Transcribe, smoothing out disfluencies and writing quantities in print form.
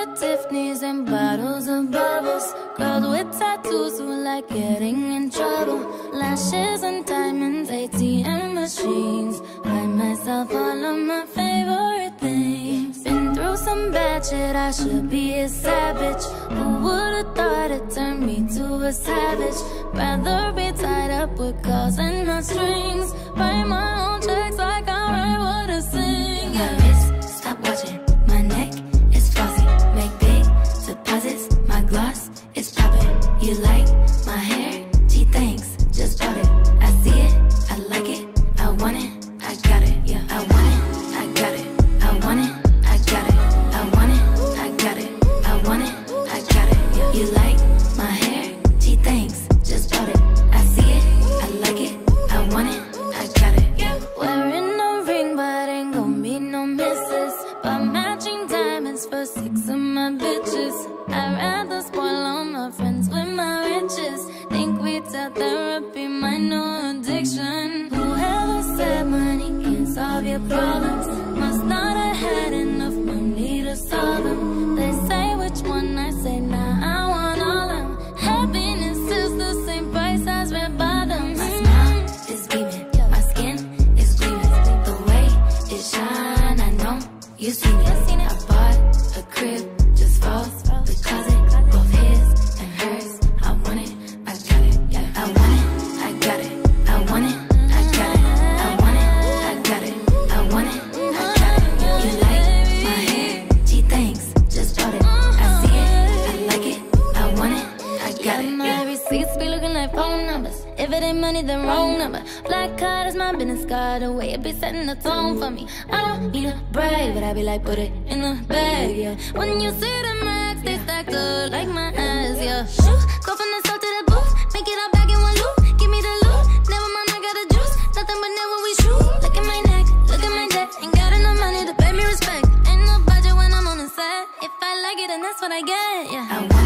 Tiffany's and bottles of bubbles. Girls with tattoos who like getting in trouble. Lashes and diamonds, ATM machines. Buy myself all of my favorite things. Been through some bad shit, I should be a savage. Who would've thought it turned me to a savage? Rather be tied up with calls and not strings. Write my own checks like I write what I sing. My wrist, stop watching. My neck is flossy. Make big deposits. My gloss is popping. You like my hair? Gee, thanks. Just bought it. I see it. I like it. I want it. I got it. Yeah, I want it. I got it. I want it. I got it. I want it. I got it. I want it. I got it. Yeah. You like my hair? Gee, thanks. Just bought it. I see it. I like it. I want it. I got it. Yeah. Wearing a ring, but ain't gon' be no misses. But matching diamonds for 6 of my bitches. I'd rather spoil all my friends with my riches. Think retail therapy, my new addiction. Whoever said money can solve your problems must not have had enough money to solve them. They say which one, I say nah, I want all of them. Happiness is the same price as red bottoms. My smile is beaming, my skin is gleaming. The way it shine, I know you seen it. I bought a crib just for the closet, both his and hers. I want it, I got it. Yeah, I want it, I got it. I want it, I got it. I want it, I got it. I want it, I got it. You like my hair? Gee, thanks. Just bought it. I see it, I like it. I want it, I got it. My receipts be looking like phone numbers. If it ain't money, then wrong number. Black card is my business card. The way it be setting the tone for me. I don't need a brag, but I be like, put it in the bag, yeah. When you see the max, they stacked up like my ass, yeah. Shoot, go from the south to the booth. Make it all back in one loop. Give me the loot. Never mind, I got the juice. Nothing but never we shoot. Look at my neck, look at my debt. Ain't got enough money to pay me respect. Ain't no budget when I'm on the set. If I like it, then that's what I get, yeah.